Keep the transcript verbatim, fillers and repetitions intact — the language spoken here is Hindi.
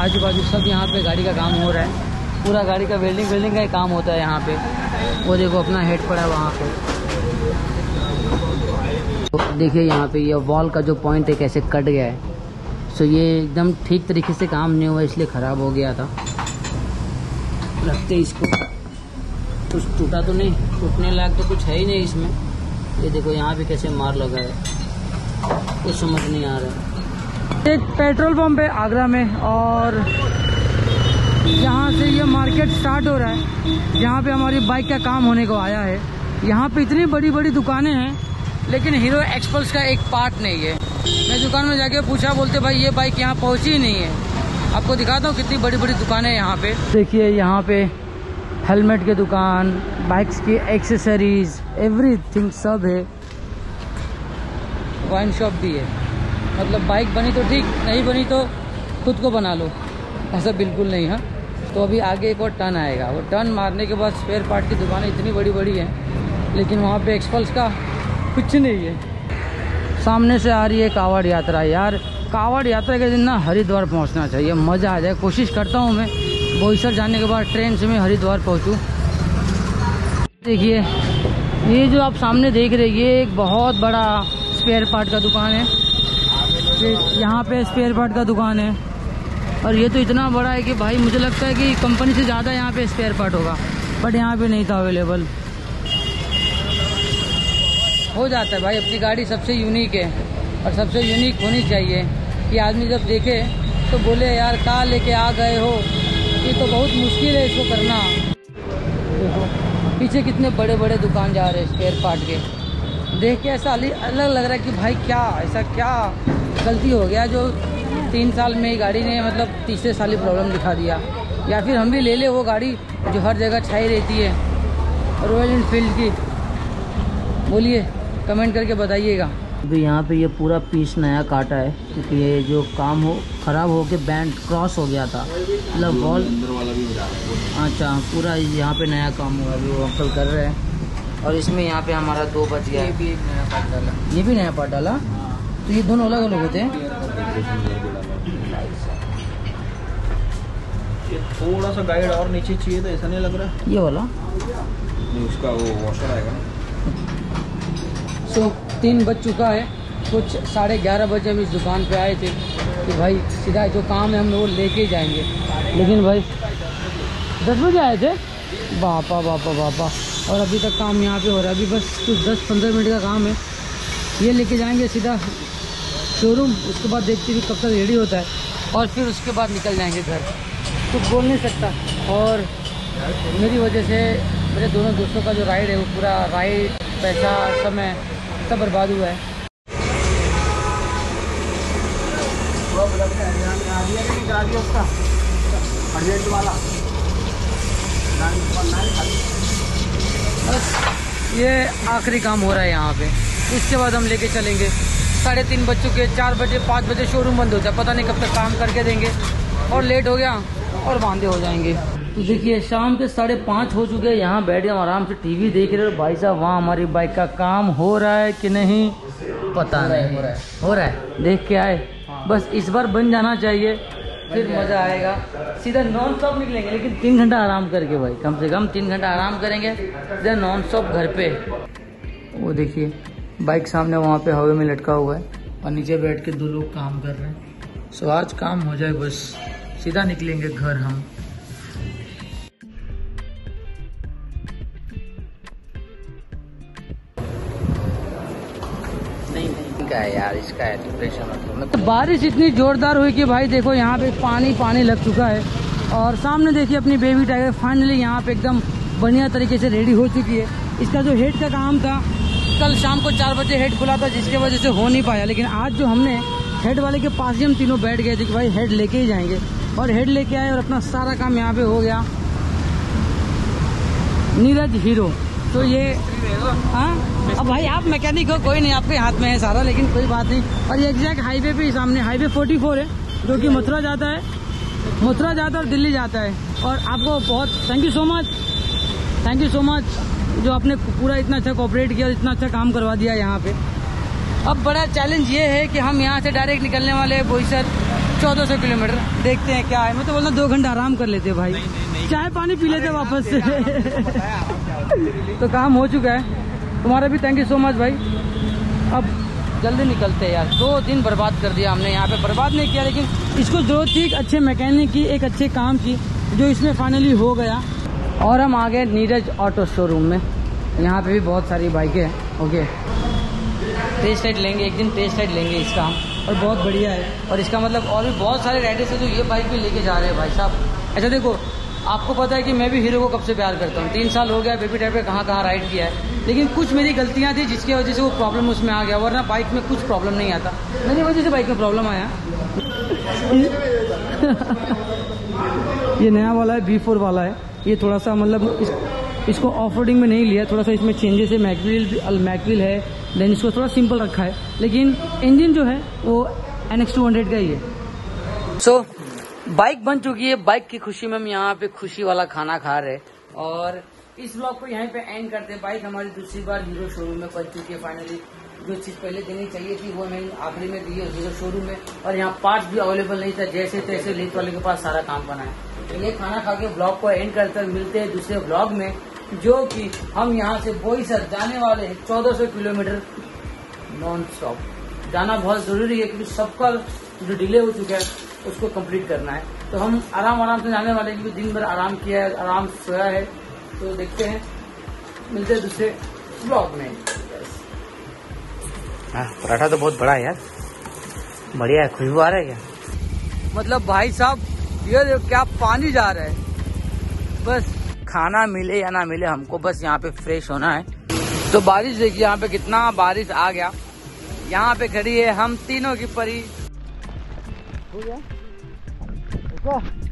आजू बाजू सब यहाँ पे गाड़ी का काम हो रहा है। पूरा गाड़ी का वेल्डिंग वेल्डिंग का ही काम होता है यहाँ पे। वो देखो अपना हेड पड़ा है वहाँ पे। तो देखिए यहाँ पे ये वॉल का जो पॉइंट है कैसे कट गया है। सो ये एकदम ठीक तरीके से काम नहीं हुआ, इसलिए ख़राब हो गया था। रखते इसको, कुछ टूटा तो नहीं, टूटने लायक तो कुछ है ही नहीं इसमें। ये देखो यहाँ पे कैसे मार लगा है, कुछ समझ नहीं आ रहा है। एक पेट्रोल पंप है आगरा में, और यहाँ से ये मार्केट स्टार्ट हो रहा है। यहाँ पे हमारी बाइक का काम होने को आया है। यहाँ पे इतनी बड़ी बड़ी दुकानें हैं, लेकिन हीरो एक्सपल्स का एक पार्ट नहीं है। मैं दुकान में जाके पूछा, बोलते भाई ये बाइक यहाँ पहुँची ही नहीं है। आपको दिखाता हूँ कितनी बड़ी बड़ी दुकानें हैं यहाँ पे। देखिए यहाँ पे हेलमेट की दुकान, बाइक्स की एक्सेसरीज, एवरीथिंग सब है। वाइन शॉप भी है। मतलब बाइक बनी तो ठीक, नहीं बनी तो खुद को बना लो, ऐसा बिल्कुल नहीं है। तो अभी आगे एक और टर्न आएगा, वो टर्न मारने के बाद स्पेयर पार्ट की दुकानें इतनी बड़ी बड़ी हैं, लेकिन वहाँ पे एक्सपल्स का कुछ नहीं है। सामने से आ रही है कावड़ यात्रा। यार कावड़ यात्रा के दिन ना हरिद्वार पहुँचना चाहिए, मज़ा आ जाए। कोशिश करता हूँ मैं बोईसर जाने के बाद ट्रेन से मैं हरिद्वार पहुँचूँ। देखिए ये जो आप सामने देख रहे हैं, ये एक बहुत बड़ा स्पेयर पार्ट का दुकान है। फिर यहाँ पे स्पेयर पार्ट का दुकान है, और ये तो इतना बड़ा है कि भाई मुझे लगता है कि कंपनी से ज़्यादा यहाँ पे स्पेयर पार्ट होगा, बट यहाँ पे नहीं था अवेलेबल। हो जाता है भाई, अपनी गाड़ी सबसे यूनिक है, और सबसे यूनिक होनी चाहिए कि आदमी जब देखे तो बोले यार कहाँ लेके आ गए हो, ये तो बहुत मुश्किल है इसको करना। देखो पीछे कितने बड़े बड़े दुकान जा रहे हैं स्पेयर पार्ट के। देख के ऐसा अलग लग रहा है कि भाई क्या ऐसा क्या गलती हो गया जो तीन साल में ही गाड़ी ने मतलब तीसरे साल ही प्रॉब्लम दिखा दिया। या फिर हम भी ले ले वो गाड़ी जो हर जगह छाई रहती है, रॉयल एनफील्ड की। बोलिए, कमेंट करके बताइएगा। अभी यहाँ पे ये पूरा पीस नया काटा है, क्योंकि ये जो काम हो ख़राब हो के बैंड क्रॉस हो गया था, मतलब वॉल। अच्छा, पूरा यहाँ पे नया काम हुआ, अभी वो अंकल कर रहे हैं। और इसमें यहाँ पे हमारा दो बच गया। ये भी एक नया पार्ट डाला, ये भी नया पार्ट डाला। तो ये दोनों अलग अलग होते हैं। ये थोड़ा सा गाइड और नीचे चाहिए, तो ऐसा नहीं लग रहा। ये वाला नहीं, उसका वो वॉशर आएगा ना। सो तीन बज चुका है, कुछ साढ़े ग्यारह बजे हम इस दुकान पे आए थे कि भाई सीधा जो काम है हम वो लेके जाएंगे, लेकिन भाई दस बजे आए थे। बापा बापा बापा, और अभी तक काम यहाँ पे हो रहा है। अभी बस कुछ दस पंद्रह मिनट का काम है। ये लेके जाएंगे सीधा शोरूम, उसके बाद देखते भी कब तक रेडी होता है, और फिर उसके बाद निकल जाएंगे घर। कुछ बोल नहीं सकता। और मेरी वजह से मेरे दोनों दोस्तों का जो राइड है वो पूरा राइड, पैसा, समय सब बर्बाद हुआ है। बस ये आखिरी काम हो रहा है यहाँ पे, इसके बाद हम लेके चलेंगे। साढ़े तीन बज चुके, चार बजे पाँच बजे शोरूम बंद हो जाए, पता नहीं कब तक काम करके देंगे, और लेट हो गया और बांधे हो जाएंगे। तो देखिए शाम के साढ़े पाँच हो चुके हैं, यहाँ बैठ के हम आराम से टीवी देख रहे हो। भाई साहब वहाँ हमारी बाइक का काम हो रहा है कि नहीं पता नहीं, हो रहा है हो रहा है देख के आए। बस इस बार बन जाना चाहिए, फिर मज़ा आएगा। सीधा नॉन स्टॉप निकलेंगे, लेकिन तीन घंटा आराम करके भाई, कम से कम तीन घंटा आराम करेंगे, सीधा नॉन स्टॉप घर पे। वो देखिए बाइक सामने वहाँ पे हवा में लटका हुआ है, और नीचे बैठ के दो लोग काम कर रहे हैं। सो आज काम हो जाए बस, सीधा निकलेंगे घर हम। का है यार, इसका है डिप्रेशन। तो बारिश इतनी जोरदार हुई कि भाई देखो यहाँ पे पानी पानी लग चुका है, और सामने देखिए अपनी बेबी टाइगर फाइनली यहाँ पे एकदम बढ़िया तरीके से रेडी हो चुकी है। इसका जो हेड का काम था, कल शाम को चार बजे हेड खुला था, जिसके वजह से हो नहीं पाया, लेकिन आज जो हमने हेड वाले के पास ही हम तीनों बैठ गए थे कि भाई हेड लेके ही जाएंगे, और हेड लेके आए और अपना सारा काम यहाँ पे हो गया। नीरज हीरो। तो ये हाँ, अब भाई आप मैकेनिक हो, कोई नहीं, आपके हाथ में है सारा, लेकिन कोई बात नहीं। और ये एग्जैक्ट हाईवे पे ही सामने हाईवे चौवालीस है, जो कि मथुरा जाता है, मथुरा जाता है और दिल्ली जाता है। और आपको बहुत thank you so much, thank you so much जो आपने पूरा इतना अच्छा कोऑपरेट किया, इतना अच्छा काम करवा दिया यहाँ पे। अब बड़ा चैलेंज ये है कि हम यहाँ से डायरेक्ट निकलने वाले हैं बोईसर, चौदह सौ किलोमीटर। देखते हैं क्या है। मैं तो बोलता दो घंटे आराम कर लेते भाई, चाय पानी पी लेते वापस से। तो काम हो चुका है तुम्हारा भी, थैंक यू सो मच भाई। अब जल्दी निकलते हैं यार, दो दिन बर्बाद कर दिया हमने यहाँ पे। बर्बाद नहीं किया, लेकिन इसको जरूरत थी एक अच्छे मैकेनिक की, एक अच्छे काम की, जो इसमें फाइनली हो गया। और हम आ गए नीरज ऑटो शोरूम में। यहाँ पे भी बहुत सारी बाइकें हैं। ओके, टेस्ट राइड लेंगे एक दिन, टेस्ट राइड लेंगे इसका हम, और बहुत बढ़िया है। और इसका मतलब और भी बहुत सारे राइडर्स हैं जो ये बाइक भी लेके जा रहे हैं भाई साहब। अच्छा देखो, आपको पता है कि मैं भी हीरो को कब से प्यार करता हूँ, तीन साल हो गया बेबी टाइप पे कहाँ कहाँ राइड किया है, लेकिन कुछ मेरी गलतियाँ थी जिसकी वजह से वो प्रॉब्लम उसमें आ गया, वरना बाइक में कुछ प्रॉब्लम नहीं आता, मेरी वजह से बाइक में प्रॉब्लम आया। ये नया वाला है, बी फोर वाला है। ये थोड़ा सा मतलब इस, इसको ऑफ रोडिंग में नहीं लिया, थोड़ा सा इसमें चेंजेस है। मैकविल मैकविल है, देन इसको थोड़ा सिंपल रखा है, लेकिन इंजन जो है वो एन एक्स टू हंड्रेड का ही है। सो so, बाइक बन चुकी है। बाइक की खुशी में हम यहाँ पे खुशी वाला खाना खा रहे हैं, और इस ब्लॉग को यहीं पे एंड करते हैं। बाइक हमारी दूसरी बार हीरो शोरूम में बन चुकी है फाइनली। जो चीज़ पहले देनी चाहिए थी वो मैंने आखिरी में दी है हीरो शोरूम में, और यहाँ पार्ट्स भी अवेलेबल नहीं था, जैसे तैसे लीक वाले के पास सारा काम बना है। तो ये खाना खा के ब्लॉग को एंड करते हैं, मिलते हैं दूसरे ब्लॉग में, जो कि हम यहाँ से बोईसर जाने वाले हैं चौदह सौ किलोमीटर नॉन स्टॉप। जाना बहुत जरूरी है, क्योंकि सबका जो डिले हो चुका है उसको कंप्लीट करना है। तो हम आराम आराम से जाने वाले हैं, क्योंकि दिन भर आराम किया है, आराम सोया है। तो देखते हैं, मिलते हैं दूसरे ब्लॉग में। हाँ, पराठा तो बहुत बड़ा है यार, बढ़िया है, खुशबू आ रहा है क्या? मतलब भाई साहब ये देखो क्या पानी जा रहा है। बस खाना मिले या ना मिले, हमको बस यहाँ पे फ्रेश होना है। तो बारिश देखिए यहाँ पे कितना बारिश आ गया। यहाँ पे खड़ी है हम तीनों की परी। हो गया